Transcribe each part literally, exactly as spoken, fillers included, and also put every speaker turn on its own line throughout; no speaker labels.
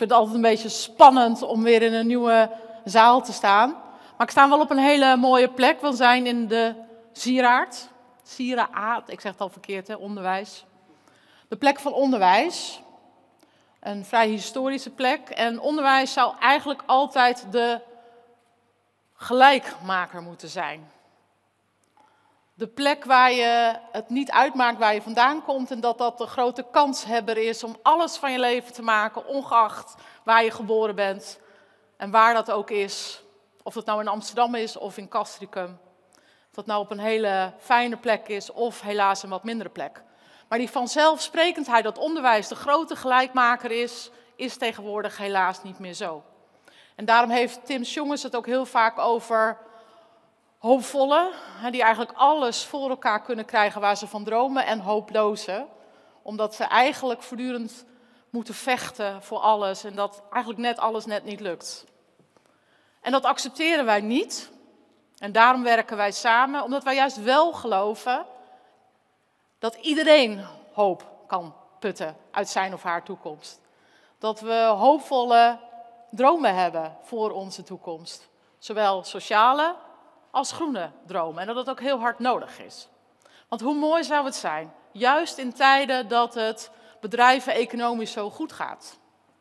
vind het altijd een beetje spannend om weer in een nieuwe zaal te staan. Maar ik sta wel op een hele mooie plek. We zijn in de Sieraard. Sieraad, ik zeg het al verkeerd, hè, onderwijs. De plek van onderwijs. Een vrij historische plek. En onderwijs zou eigenlijk altijd de gelijkmaker moeten zijn. De plek waar je het niet uitmaakt waar je vandaan komt en dat dat de grote kanshebber is om alles van je leven te maken, ongeacht waar je geboren bent en waar dat ook is. Of dat nou in Amsterdam is of in Castricum. Of dat nou op een hele fijne plek is of helaas een wat mindere plek. Maar die vanzelfsprekendheid dat onderwijs de grote gelijkmaker is, is tegenwoordig helaas niet meer zo. En daarom heeft Tim Jongens het ook heel vaak over hoopvollen, die eigenlijk alles voor elkaar kunnen krijgen waar ze van dromen, en hooplozen, omdat ze eigenlijk voortdurend moeten vechten voor alles en dat eigenlijk net alles net niet lukt. En dat accepteren wij niet en daarom werken wij samen, omdat wij juist wel geloven dat iedereen hoop kan putten uit zijn of haar toekomst. Dat we hoopvolle dromen hebben voor onze toekomst, zowel sociale als groene dromen. En dat het ook heel hard nodig is. Want hoe mooi zou het zijn, juist in tijden dat het bedrijven economisch zo goed gaat.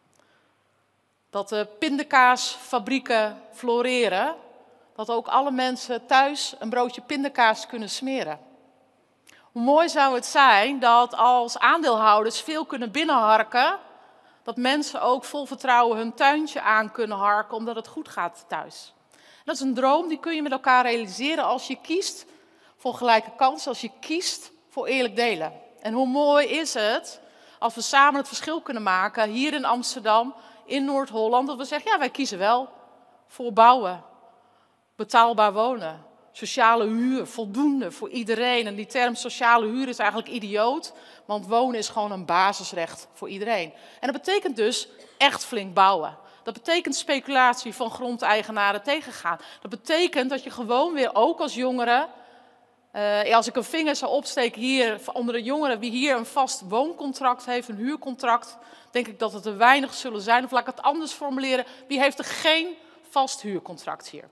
Dat de pindakaasfabrieken floreren, dat ook alle mensen thuis een broodje pindakaas kunnen smeren. Hoe mooi zou het zijn dat als aandeelhouders veel kunnen binnenharken, dat mensen ook vol vertrouwen hun tuintje aan kunnen harken omdat het goed gaat thuis. Dat is een droom die kun je met elkaar realiseren als je kiest voor gelijke kansen, als je kiest voor eerlijk delen. En hoe mooi is het als we samen het verschil kunnen maken hier in Amsterdam, in Noord-Holland, dat we zeggen, ja, wij kiezen wel voor bouwen, betaalbaar wonen, sociale huur, voldoende voor iedereen. En die term sociale huur is eigenlijk idioot, want wonen is gewoon een basisrecht voor iedereen. En dat betekent dus echt flink bouwen. Dat betekent speculatie van grondeigenaren tegengaan. Dat betekent dat je gewoon weer, ook als jongere, uh, als ik een vinger zou opsteken hier onder de jongeren, wie hier een vast wooncontract heeft, een huurcontract, denk ik dat het er weinig zullen zijn. Of laat ik het anders formuleren, wie heeft er geen vast huurcontract hier?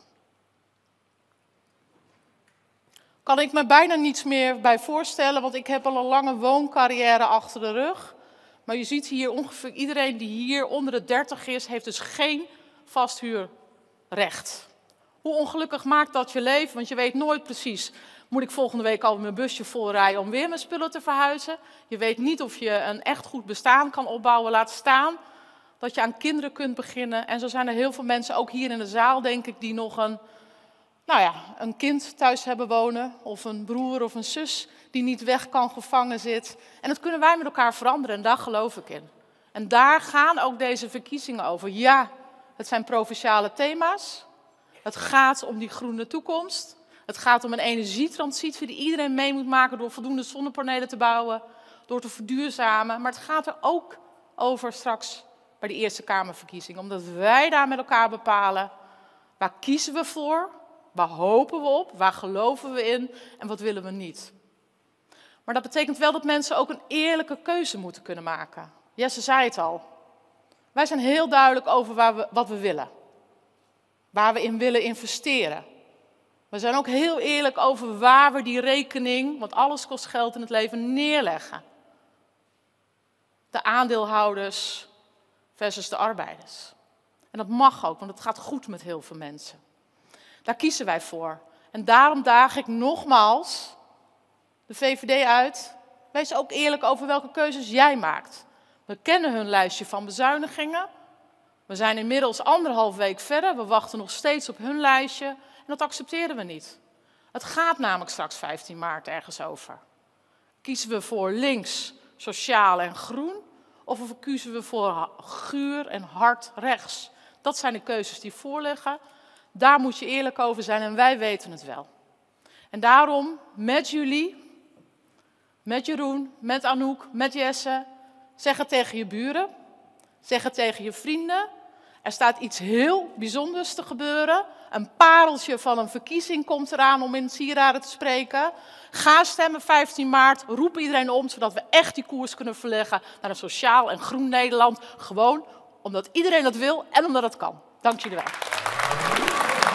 Kan ik me bijna niets meer bij voorstellen, want ik heb al een lange wooncarrière achter de rug. Maar je ziet hier ongeveer iedereen die hier onder de dertig is, heeft dus geen vasthuurrecht. Hoe ongelukkig maakt dat je leven? Want je weet nooit precies, moet ik volgende week al mijn busje volrijden om weer mijn spullen te verhuizen? Je weet niet of je een echt goed bestaan kan opbouwen, laat staan dat je aan kinderen kunt beginnen. En zo zijn er heel veel mensen, ook hier in de zaal denk ik, die nog een, nou ja, een kind thuis hebben wonen. Of een broer of een zus die niet weg kan, gevangen zit. En dat kunnen wij met elkaar veranderen en daar geloof ik in. En daar gaan ook deze verkiezingen over. Ja, het zijn provinciale thema's. Het gaat om die groene toekomst. Het gaat om een energietransitie die iedereen mee moet maken door voldoende zonnepanelen te bouwen, door te verduurzamen. Maar het gaat er ook over straks bij de Eerste Kamerverkiezingen. Omdat wij daar met elkaar bepalen, waar kiezen we voor, waar hopen we op, waar geloven we in en wat willen we niet. Maar dat betekent wel dat mensen ook een eerlijke keuze moeten kunnen maken. Jesse zei het al. Wij zijn heel duidelijk over waar we, wat we willen. Waar we in willen investeren. We zijn ook heel eerlijk over waar we die rekening, want alles kost geld in het leven, neerleggen. De aandeelhouders versus de arbeiders. En dat mag ook, want het gaat goed met heel veel mensen. Daar kiezen wij voor. En daarom daag ik nogmaals de V V D uit. Wees ook eerlijk over welke keuzes jij maakt. We kennen hun lijstje van bezuinigingen. We zijn inmiddels anderhalf week verder. We wachten nog steeds op hun lijstje. En dat accepteren we niet. Het gaat namelijk straks vijftien maart ergens over. Kiezen we voor links, sociaal en groen? Of kiezen we voor guur en hard rechts? Dat zijn de keuzes die voorliggen. Daar moet je eerlijk over zijn en wij weten het wel. En daarom met jullie, met Jeroen, met Anouk, met Jesse, zeg het tegen je buren, zeg het tegen je vrienden. Er staat iets heel bijzonders te gebeuren. Een pareltje van een verkiezing komt eraan om in Sieraden te spreken. Ga stemmen vijftien maart, roep iedereen om, zodat we echt die koers kunnen verleggen naar een sociaal en groen Nederland. Gewoon omdat iedereen dat wil en omdat het kan. Dank jullie wel.